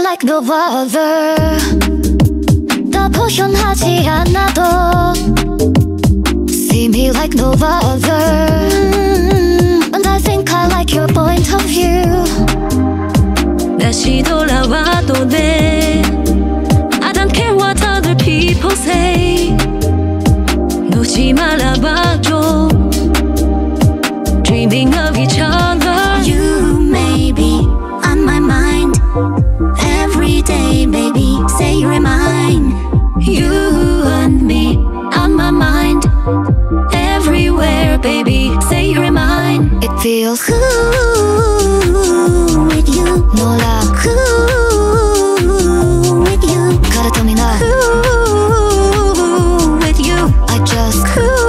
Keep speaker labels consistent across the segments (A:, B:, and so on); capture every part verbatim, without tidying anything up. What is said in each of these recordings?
A: like no other. 다 표현하지 않아도 see me like no other. And I think I like your point of view.
B: 다시 돌아와도 돼. I don't care what other people say. 놓지 말아봐줘. Dreaming of each other.
A: You may be on my mind every day, baby. Say you're mine.
B: You and me on my mind everywhere, baby. Say you're mine.
A: It feels cool with you. 몰라 cool with you. gotta tell me now.
B: Cool with you.
A: I just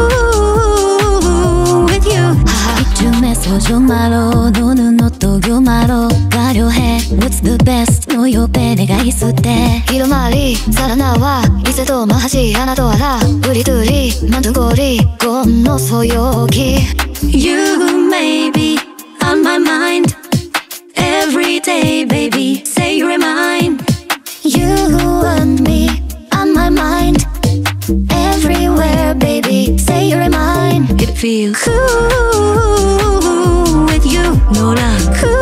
B: cool with you.
A: 이쯤에서 좀 말어. 노는 옷도 교마로 가려 해. What's the best? 너 옆에 내가 있을 때 이런 말이 살아나와. 이제도 말하지 않아도 알아. 우리들이 만든 거리 건너서 여기.
B: You may be on my mind every day, baby. Say you're mine.
A: You and me on my mind everywhere, baby. Say you're mine.
B: It feels cool with you. 놀아 cool